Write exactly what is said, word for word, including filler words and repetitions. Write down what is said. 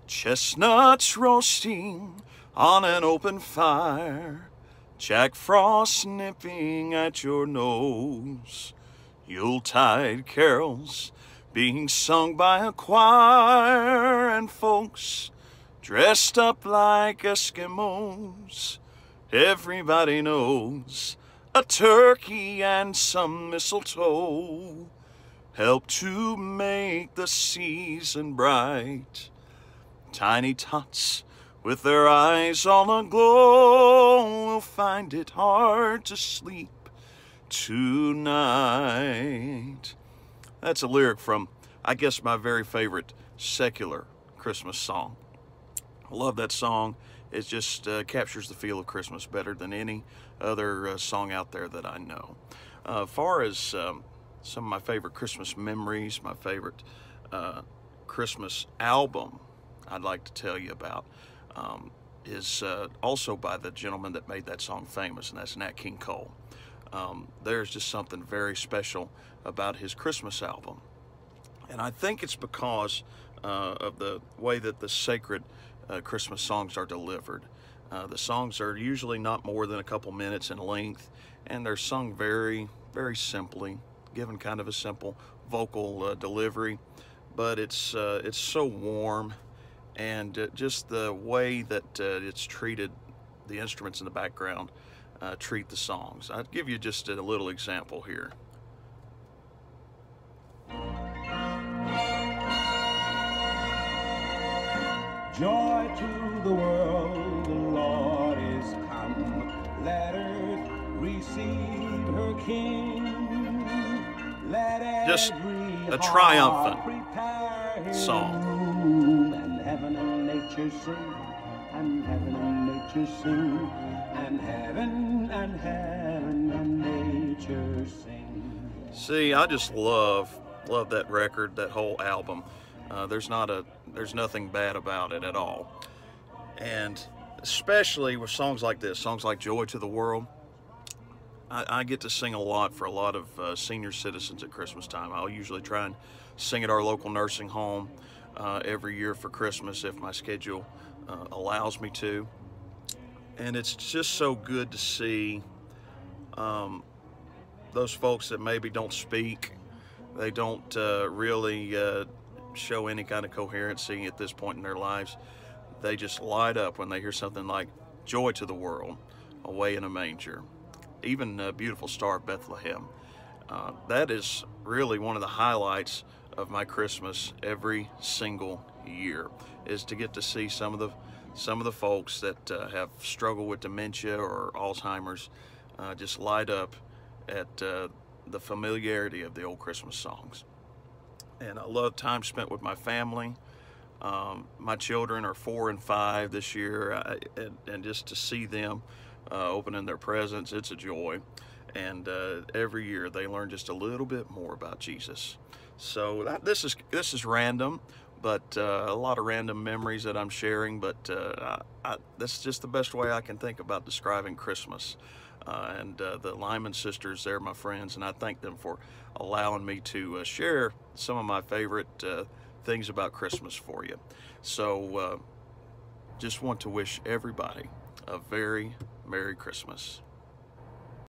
Chestnuts roasting on an open fire, Jack Frost nipping at your nose, Yuletide carols being sung by a choir, and folks dressed up like Eskimos. Everybody knows a turkey and some mistletoe help to make the season bright. Tiny tots with their eyes all aglow will find it hard to sleep tonight. That's a lyric from, I guess, my very favorite secular Christmas song. I love that song. It just uh, captures the feel of Christmas better than any other uh, song out there that I know. Uh, as far as um, some of my favorite Christmas memories, my favorite uh, Christmas album I'd like to tell you about um, is uh, also by the gentleman that made that song famous, and that's Nat King Cole. Um, there's just something very special about his Christmas album, and I think it's because uh, of the way that the sacred uh, Christmas songs are delivered. Uh, the songs are usually not more than a couple minutes in length, and they're sung very, very simply, given kind of a simple vocal uh, delivery, but it's uh, it's so warm. And uh, just the way that uh, it's treated, the instruments in the background uh, treat the songs. I'll give you just a little example here. Joy to the world, the Lord is come. Let earth receive her King. Let just a triumphant song. Heaven and nature sing, and heaven and nature sing, and heaven and heaven and nature sing. See, I just love love that record, that whole album. Uh, there's not a there's nothing bad about it at all, and especially with songs like this, songs like "Joy to the World." I, I get to sing a lot for a lot of uh, senior citizens at Christmas time. I'll usually try and sing at our local nursing home Uh, every year for Christmas if my schedule uh, allows me to, and it's just so good to see um, those folks that maybe don't speak, they don't uh, really uh, show any kind of coherency at this point in their lives. They just light up when they hear something like "Joy to the World," "Away in a Manger," even uh, "Beautiful Star of Bethlehem." Uh, that is really one of the highlights of my Christmas every single year, is to get to see some of the some of the folks that uh, have struggled with dementia or Alzheimer's uh, just light up at uh, the familiarity of the old Christmas songs. And I love time spent with my family. Um, my children are four and five this year, I, and, and just to see them uh, opening their presents, it's a joy. And uh, every year they learn just a little bit more about Jesus. So that, this is this is random, but uh, a lot of random memories that I'm sharing. But uh, I, I, this is just the best way I can think about describing Christmas. Uh, and uh, the Lyman sisters, they're my friends, and I thank them for allowing me to uh, share some of my favorite uh, things about Christmas for you. So uh, just want to wish everybody a very Merry Christmas.